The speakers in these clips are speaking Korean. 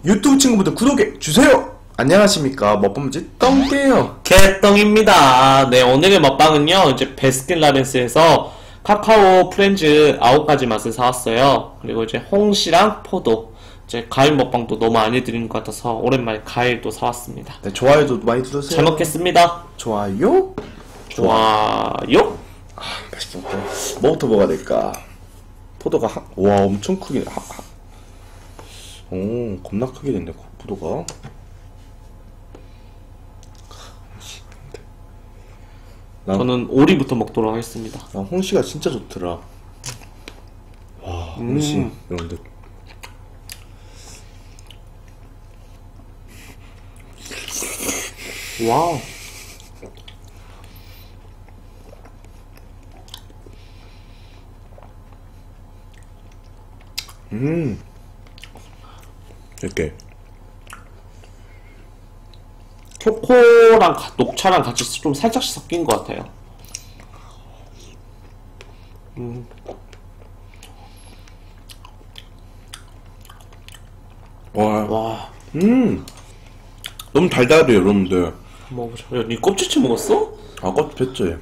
유튜브 친구분들 구독해주세요! 안녕하십니까, 먹범지 떵띠예요. 개똥입니다. 네, 오늘의 먹방은요, 이제 베스킨라빈스에서 카카오 프렌즈 9가지 맛을 사왔어요. 그리고 이제 홍시랑 포도. 이제 과일 먹방도 너무 안 해드리는 것 같아서 오랜만에 과일도 사왔습니다. 네, 좋아요도 많이 눌러주세요. 잘 먹겠습니다. 좋아요? 좋아요? 아, 맛있겠다. 뭐부터 먹어야 될까? 포도가 와, 엄청 크게, 오, 겁나 크게 됐네, 포도가. 저는 오리부터 먹도록 하겠습니다. 홍시가 진짜 좋더라. 와, 홍시, 여러분들. 와우. 이렇게. 초코랑 녹차랑 같이 좀 살짝씩 섞인 것 같아요. 와. 너무 달달해요, 여러분들. 먹어보자. 야, 니 껍질째 먹었어? 아, 껍질 뺐죠?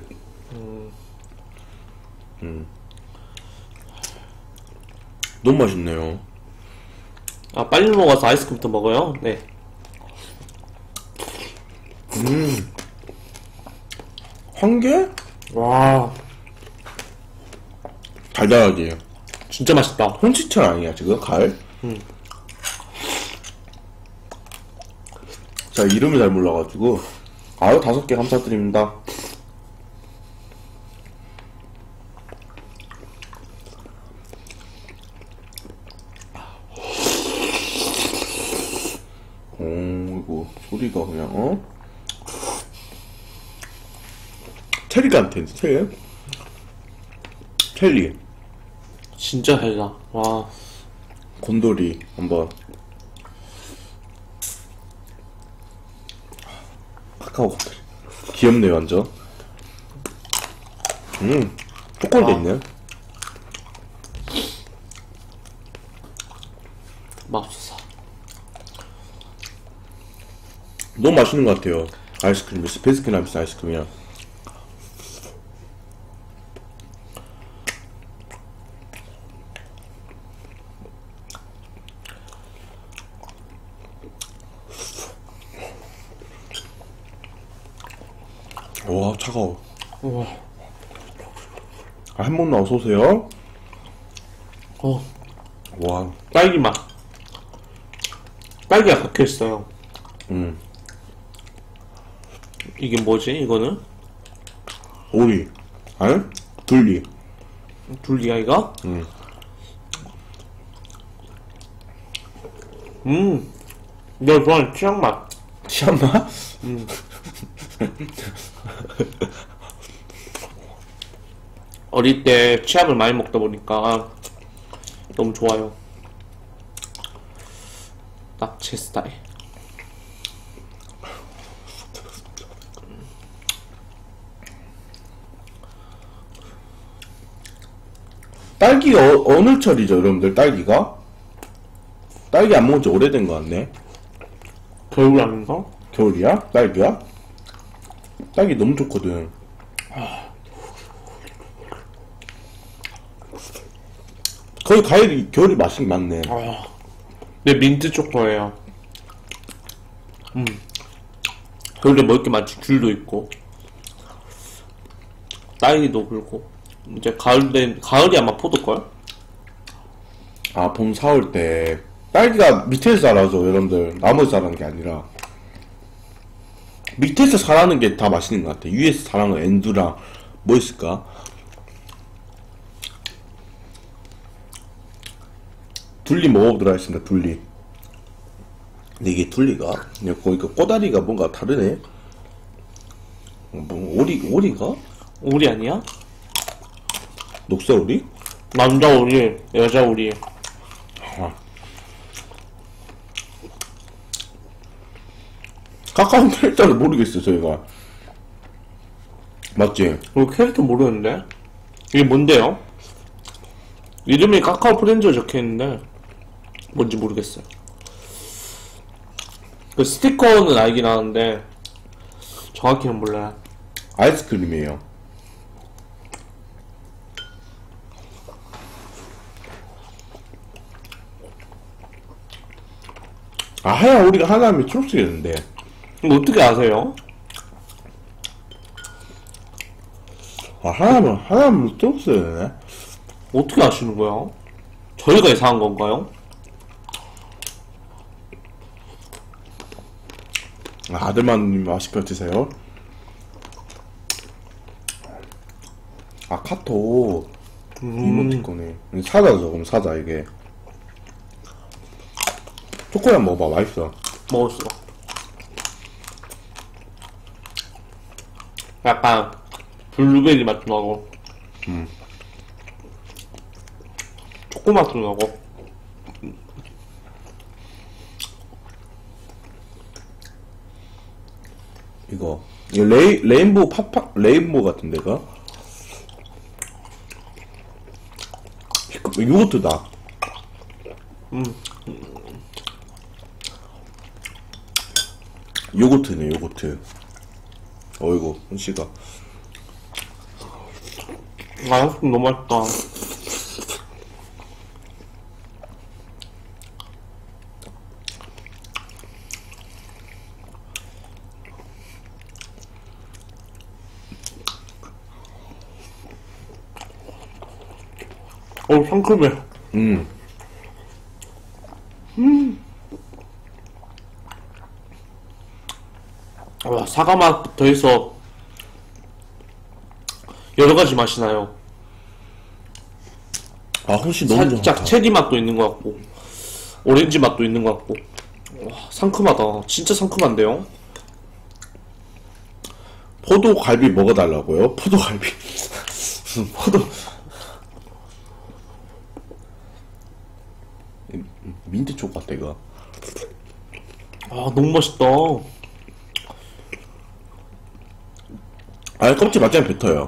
너무 맛있네요. 아, 빨리 먹어서 아이스크림부터 먹어요? 네. 황게? 와, 달달하지. 진짜 맛있다. 홍시철 아니야, 지금? 가을? 자, 이름을 잘 몰라가지고. 아유, 5개 감사드립니다. 오, 이거, 소리가 그냥, 체리 같은, 첼리. 진짜 달다. 와, 곤돌이, 한번. 카카오 곤돌이. 귀엽네, 완전. 초콜릿 있네. 맙소사. 너무 맛있는 것 같아요. 아이스크림, 베스킨라빈스 아이스크림이야. 와, 차가워. 우와. 아, 햄버거 어서오세요. 와. 딸기 맛. 딸기가 박혀있어요. 이게 뭐지, 이거는? 오리. 아니? 둘리. 둘리야, 이거? 내가 좋아하는 취향 맛. 시안마? 어릴 때 취향을 많이 먹다 보니까 너무 좋아요. 딱 제 스타일. 딸기가 어느 철이죠, 여러분들? 딸기가? 딸기 안 먹은 지 오래된 것 같네. 겨울 아닌가? 겨울이야? 딸기야? 딸기 너무 좋거든. 거의 과일이 겨울이 맛이 많네. 네, 민트 초코예요. 겨울에 먹을 게 많지. 귤도 있고 딸기도 그렇고. 이제 가을이 아마 포도걸? 아, 봄, 4월 때. 딸기가 밑에서 자라죠, 여러분들. 나무에서 자라는 게 아니라. 밑에서 자라는 게 다 맛있는 것 같아. 위에서 자라는 건 엔두랑, 뭐 있을까? 둘리 먹어보도록 하겠습니다, 둘리. 근데 이게 둘리가? 거기 그 꼬다리가 뭔가 다르네? 뭐, 오리가? 오리 아니야? 녹색 오리? 남자 오리, 여자 오리. 카카오 캐릭터를 모르겠어요, 저희가. 맞지? 이거 캐릭터 모르는데? 이게 뭔데요? 이름이 카카오 프렌즈가 적혀있는데 뭔지 모르겠어요. 그 스티커는 알긴 하는데 정확히는 몰라요. 아이스크림이에요. 아, 하얀 우리가 하나하면 초록색이었는데. 이거 어떻게 아세요? 아, 하나하면 초록색이네. 어떻게 아시는 거야? 저희가 이상한 건가요? 아, 아들만 맛있게 드세요. 아, 카톡. 이모티콘에. 사자죠, 그럼 사자, 이게. 초콜릿 먹어봐, 맛있어. 먹었어. 약간 블루베리 맛도 나고 초코 맛도 나고. 이거 레인보우 레인보우 같은데, 이거? 요거트다. 요거트네, 요거트. 어이구, 훈씨가. 아, 양식 너무 맛있다. 상큼해. 와, 사과 맛 더해서 여러 가지 맛이 나요. 아, 훈씨 너무 살짝 좋다. 체리 맛도 있는 것 같고, 오렌지 맛도 있는 것 같고. 와, 상큼하다. 진짜 상큼한데요? 포도갈비 먹어달라고요? 포도갈비. 포도. 민트 초 같아, 이거. 아, 너무 맛있다. 아, 껍질 맞자면 뱉어요.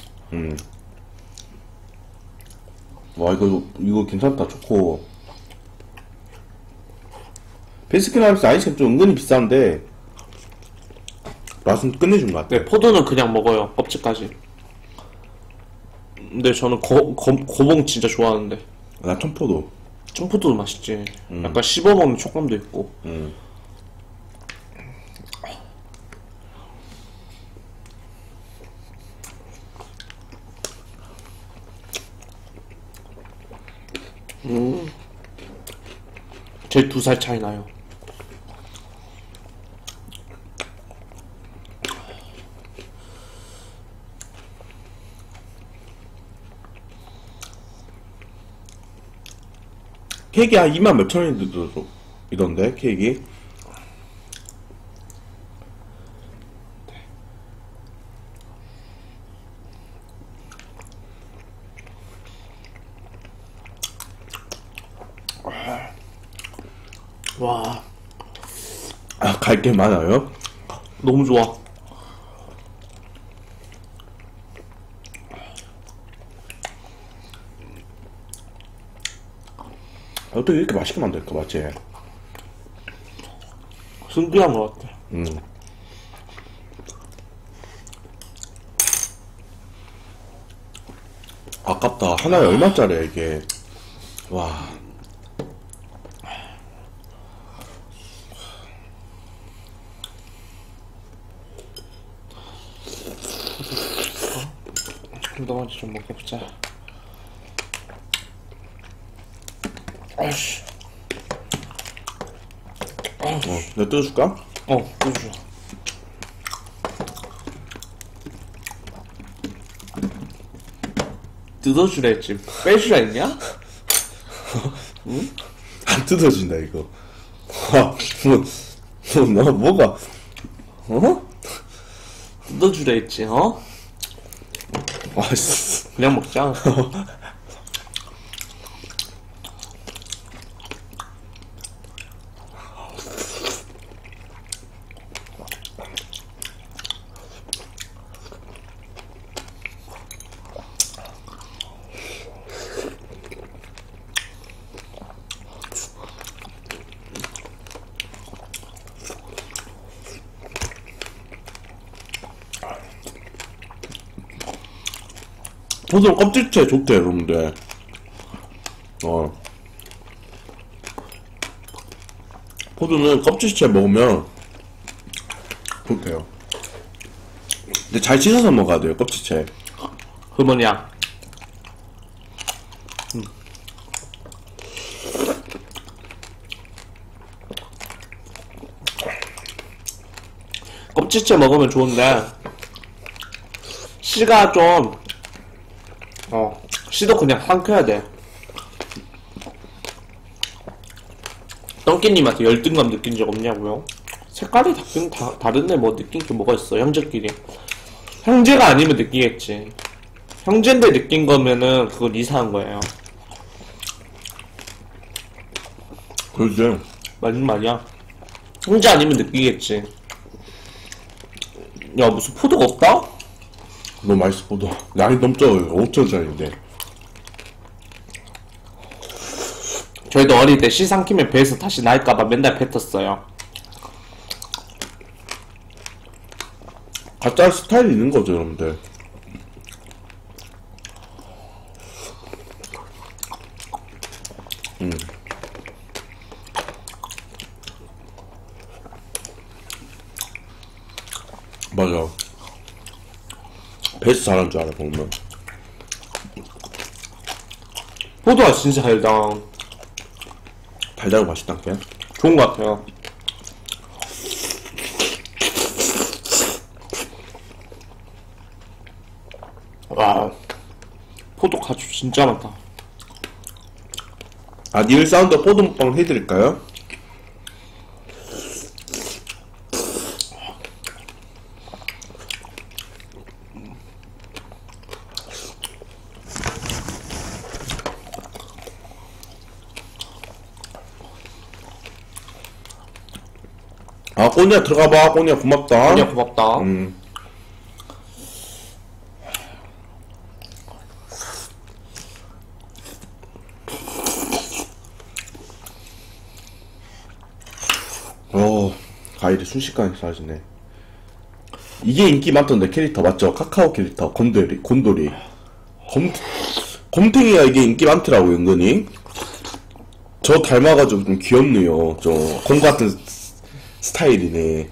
와, 이거 괜찮다, 초코. 베스킨라빈스 아이스크림 좀 은근히 비싼데, 맛은 끝내준 것 같아. 네, 포도는 그냥 먹어요. 껍질까지. 근데 저는 고봉 진짜 좋아하는데. 나 청포도. 청포도도 맛있지. 약간 씹어먹는 촉감도 있고. 저희 2살 차이 나요. 케이크 한 2만 몇천 원이 이던데, 케이크. 와, 아, 갈 게 많아요? 너무 좋아. 어떻게 이렇게 맛있게 만들까, 맞지? 신기한 것 같아. 아깝다. 하나에 얼마짜리야, 이게. 와. 너한테 좀 먹어보자. 아이씨. 내가 뜯어줄까? 뜯어줘. 뜯어주라 했지. 빼주라 했냐? 안 뜯어진다, 이거. 너, 뭐가, 뜯어주라 했지, 어? 아, 씨. 그냥 먹자. 포도는 껍질째 좋대, 여러분들. 포도는 껍질째 먹으면 좋대요. 근데 잘 씻어서 먹어야 돼요, 껍질째. 그 뭐냐. 껍질째 먹으면 좋은데 씨가 좀 씨도 그냥 삼켜야 돼. 똥끼님한테 열등감 느낀 적 없냐고요? 색깔이 다른데 뭐 느낀 게 뭐가 있어, 형제끼리. 형제가 아니면 느끼겠지. 형제인데 느낀 거면은 그건 이상한 거예요. 그렇지. 맞는 말이야. 형제 아니면 느끼겠지. 야, 무슨 포도가 없다? 너무 맛있어, 포도. 양이 너무 적어요. 5천원짜리인데. 저희도 어릴 때 씨 삼키면 배에서 다시 날까봐 맨날 뱉었어요. 각자 스타일이 있는 거죠, 여러분들. 맞아. 배에서 잘한 줄 알아, 보면. 포도가 진짜 달다. 달달하고 맛있다, 그냥. 좋은 것 같아요. 와, 포도 가죽 진짜 많다. 아, 니을 사운드 포도 먹방 해드릴까요? 아, 꼬니야 들어가봐. 꼬니야 고맙다. 그냥 고맙다. 과일이 순식간에 사라지네. 이게 인기 많던데, 캐릭터 맞죠? 카카오 캐릭터 곰돌이. 곰탱이가 이게 인기 많더라고, 은근히. 저 닮아가지고 좀 귀엽네요. 곰 같은 스타일이네.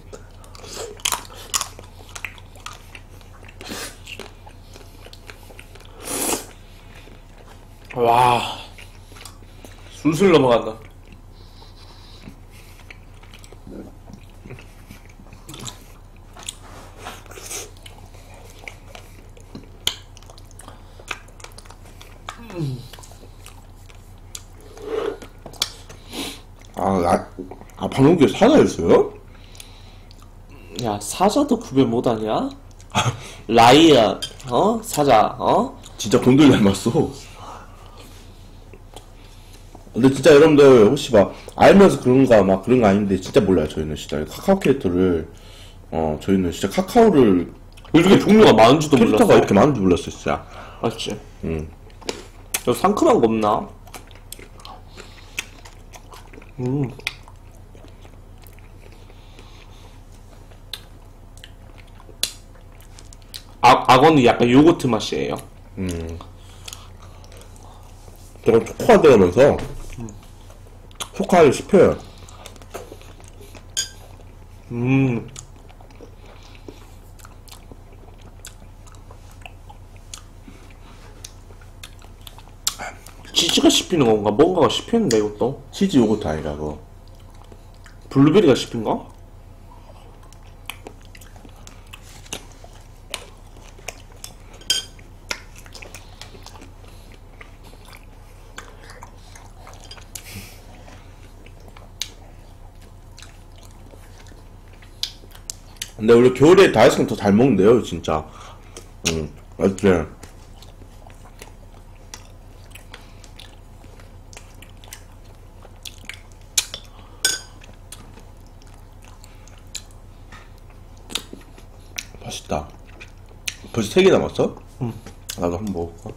와, 술술 넘어간다. 방금 그게 사자였어요? 야, 사자도 구별 못하냐? 라이언, 사자, 진짜 곰돌이 닮았어. 근데 진짜 여러분들 혹시 막 알면서 그런가 막 그런 거 아닌데 진짜 몰라요. 저희는 진짜 카카오 캐릭터를 저희는 진짜 카카오를 이렇게 종류가 많은지도 캐릭터가 몰랐어. 이렇게 많은지 몰랐어요, 진짜. 맞지? 저 상큼한 거 없나? 악어는 약간 요거트 맛이에요. 조금 초코화되면서 초코화를 씹혀요. 치즈가 씹히는 건가? 뭔가가 씹히는데 이것도? 치즈 요거트 아니라고. 블루베리가 씹힌가? 근데 원래 겨울에 다이스는 더 잘 먹는데요, 진짜. 맞지? 맛있다. 벌써 3개 남았어? 나도 한번 먹을까?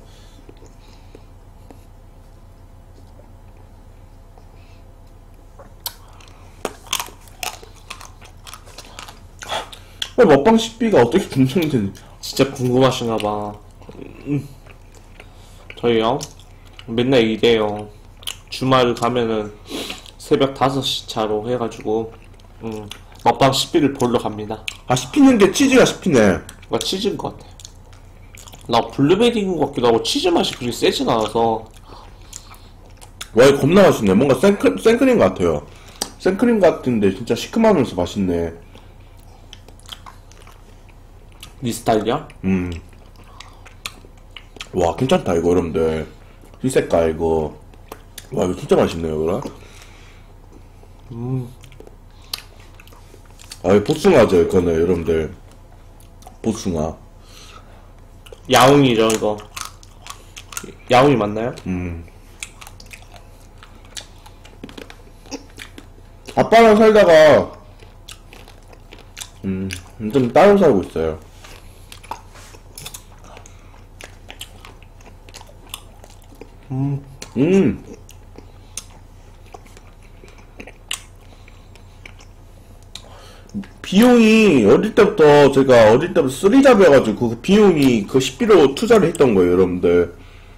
먹방 식비가 어떻게 분석되는지 진짜 궁금하신가봐. 저희요? 맨날 이래요. 주말 가면은 새벽 5시 차로 해가지고, 먹방 10비를 보러 갑니다. 아, 씹히는데 치즈가 씹히네. 뭔가 치즈인 것 같아. 나 블루베리인 것 같기도 하고, 치즈 맛이 그렇게 세진 않아서. 와, 이거 겁나 맛있네. 뭔가 생크림 같아요. 생크림 같은데 진짜 시큼하면서 맛있네. 니 스타일이야? 와, 괜찮다, 이거, 여러분들. 이 색깔, 이거. 와, 이거 진짜 맛있네요, 이거. 아, 이거 복숭아죠, 이거는, 여러분들. 복숭아. 야옹이죠, 이거. 야옹이 맞나요? 아빠랑 살다가, 좀 따로 살고 있어요. 비용이 제가 어릴 때부터 쓰리잡이여가지고 그 비용이 그 식비로 투자를 했던 거예요, 여러분들.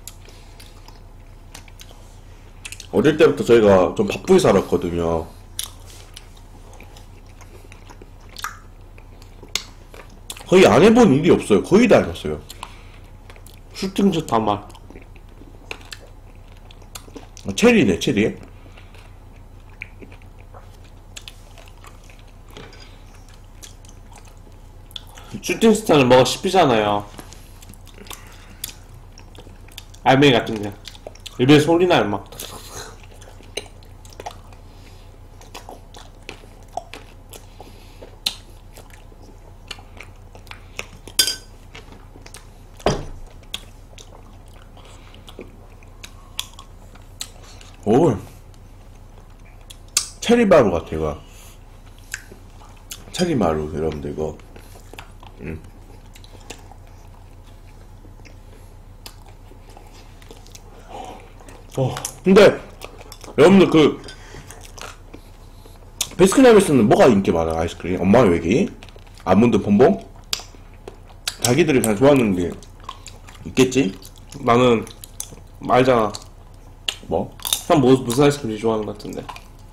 어릴 때부터 저희가 좀 바쁘게 살았거든요. 거의 안 해본 일이 없어요. 거의 다 해봤어요. 슈팅즈 단맛. 체리네, 체리. 슈팅스타는 뭐가 씹히잖아요. 알맹이 같은 게. 입에 소리 나요, 막. 오, 체리마루 같아, 이거. 체리마루, 여러분들, 이거. 근데, 여러분들, 베스킨라빈스는 뭐가 인기 많아, 아이스크림? 엄마의 외기? 아몬드 봄봉? 자기들이 그냥 좋아하는 게 있겠지? 나는, 알잖아. 뭐? 형 무슨 아이스크림 좋아하는 것 같은데.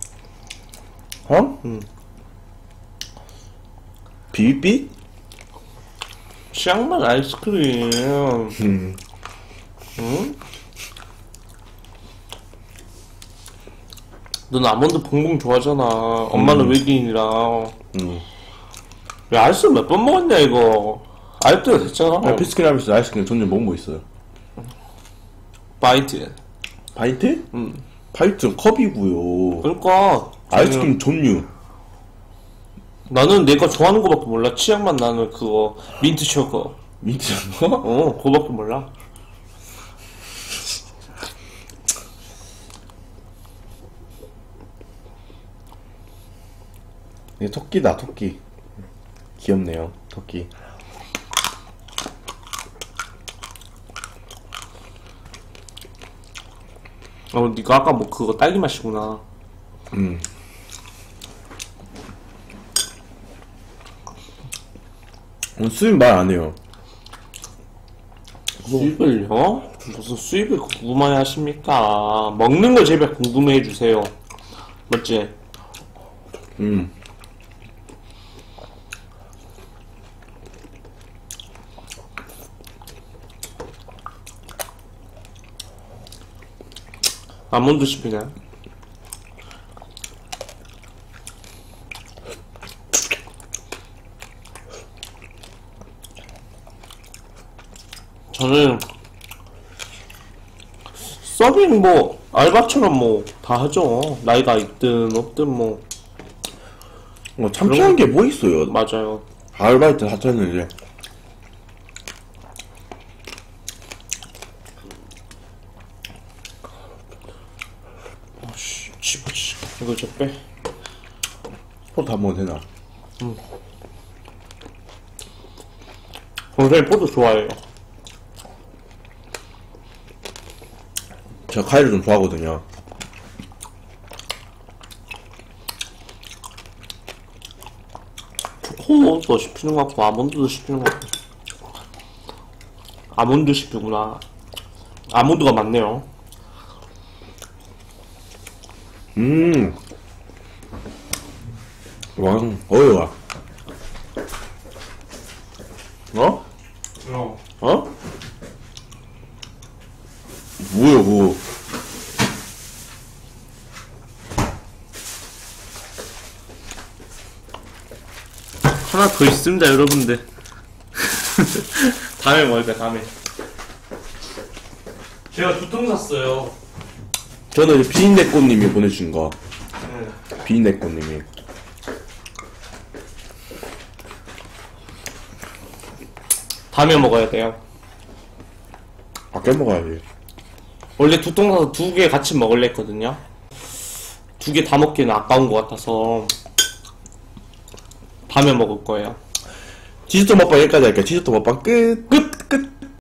어? 비비빛? 취향만 아이스크림. 응? 넌 아몬드 봉봉 좋아하잖아. 엄마는 외계인이랑. 야, 아이스크림 몇 번 먹었냐, 이거. 알 때가 됐잖아. 베스킨라빈스 아이스크림 종류 뭐 있어요? 바이트. 바이트? 바이트 컵이고요. 그러니까. 아이스크림 종류. 나는 내가 좋아하는 거밖에 몰라. 취향만 나는 그거. 민트 초코. 민트 거? 그거밖에 몰라. 이게 토끼다, 토끼. 귀엽네요, 토끼. 니가 아까 뭐 그거 딸기 맛이구나. 수입 말 안 해요. 수입을요? 무슨 수입을 궁금해 하십니까? 먹는 걸 제발 궁금해 해주세요. 맞지? 아몬드 씹히네. 저는 서빙 뭐 알바처럼 뭐 다 하죠. 나이가 있든 없든 뭐. 참신한 게 뭐 있어요? 맞아요. 아르바이트 하자는 이제. 집어치. 이거 좀 빼. 포도 한번 되나? 동생이 포도 좋아해요. 제가 과일을 좀 좋아하거든요. 초코도 씹히는 것 같고 아몬드도 씹히는 것 같고. 아몬드 씹히구나. 아몬드가 많네요. 어이와. 어? 어? 뭐야, 그거. 하나 더 있습니다, 여러분들. 다음에 먹을까요, 다음에. 제가 2통 샀어요. 저는 비인내꽃님이 보내주신 거. 네. 비인내꽃님이. 다음에 먹어야 돼요. 아껴 먹어야지. 원래 2통 사서 2개 같이 먹을래 했거든요. 2개 다 먹기는 아까운 것 같아서 다음에 먹을 거예요. 치즈토 먹방 여기까지 할게요. 치즈토 먹방 끝.